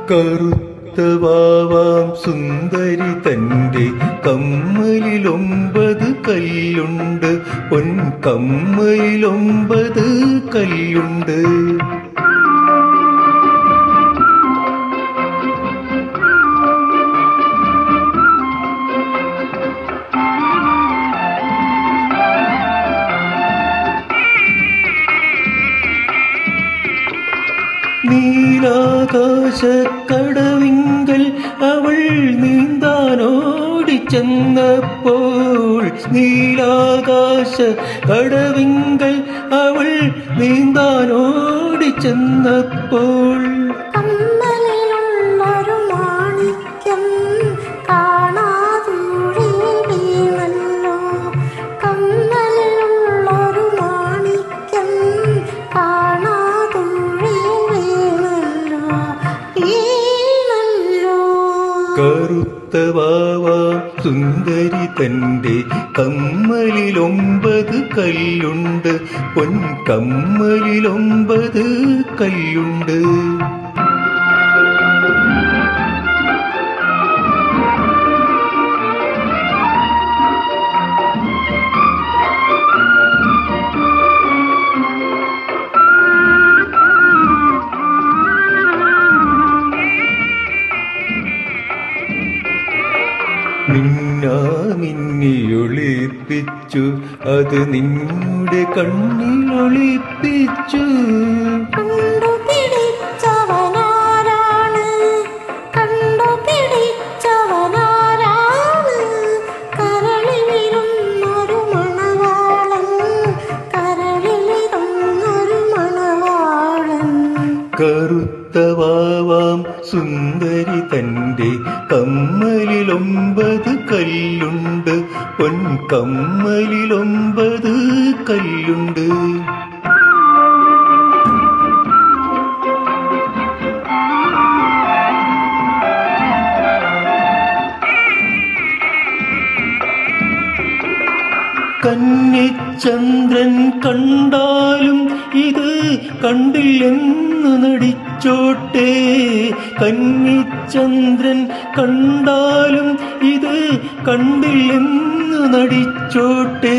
കറുത്ത വാവാം സുന്ദരി തന്റെ കമ്മലിലൊമ്പത് കല്ലുണ്ട്, പൊൻകമ്മലിലൊമ്പത് കല്ലുണ്ട്. നീലാകാശക്കടവിങ്കൽ അവൾ നീന്താനോടിച്ചെന്നപ്പോൾ, നീലാകാശക്കടവിങ്കൽ അവൾ നീന്താനോടിച്ചെന്നപ്പോൾ, കമ്മലിലുള്ളൊരു മാണിക്യം കാണാതൂഴി വീണല്ലോ, കമ്മലിലുള്ളൊരു മാണിക്യം കാണാതൂഴി വീണല്ലോ. കറുത്ത വാവാം സുന്ദരി തന്റെ കമ്മലിലൊമ്പത് കല്ലുണ്ട്, പൊൻകമ്മലിലൊമ്പത് കല്ലുണ്ട്. മിന്നിയൊളിപ്പിച്ചു അത് നിന്നുടെ കണ്ണിലൊളിപ്പിച്ചു. കണ്ടുപിടിച്ചവനാരാണ്, കണ്ടുപിടിച്ചവനാരാണ്, കരളിലിരുന്നൊരു മണവാളൻ, കരളിലിരുന്നൊരു മണവാളൻ. കറുത്ത വാവാം സുന്ദരി തന്റെ കമ്മലിലൊമ്പത് കല്ലുണ്ട്, പൊൻകമ്മലിലൊമ്പത് കല്ലുണ്ട്. കന്നിച്ചന്ദ്രൻ കണ്ടാലും ഇത് കണ്ടില്ലെന്നു നടിച്ചോട്ടെ, കന്നിച്ചന്ദ്രൻ കണ്ടാലും ഇത് കണ്ടില്ലെന്നു നടിച്ചോട്ടെ.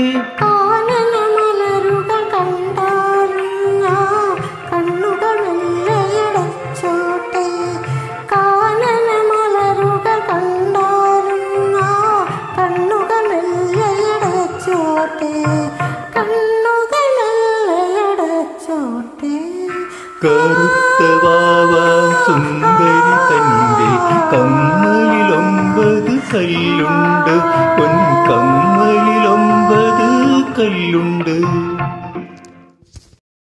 കാനനമലരുകൾ കണ്ടാലും കണ്ണുകൾ മെല്ലെയടച്ചോട്ടെ, കാനനമലരുകൾ കണ്ടാലും കണ്ണുകൾ മെല്ലെയടച്ചോട്ടെ, കണ്ണുകൾ മെല്ലെയടച്ചോട്ടെ. കറുത്ത വാവാം സുന്ദരി തന്റെ കമ്മലിലൊമ്പത് കല്ലുണ്ട്, പൊൻകമ്മലിലൊമ്പത് കല്ലുണ്ട്.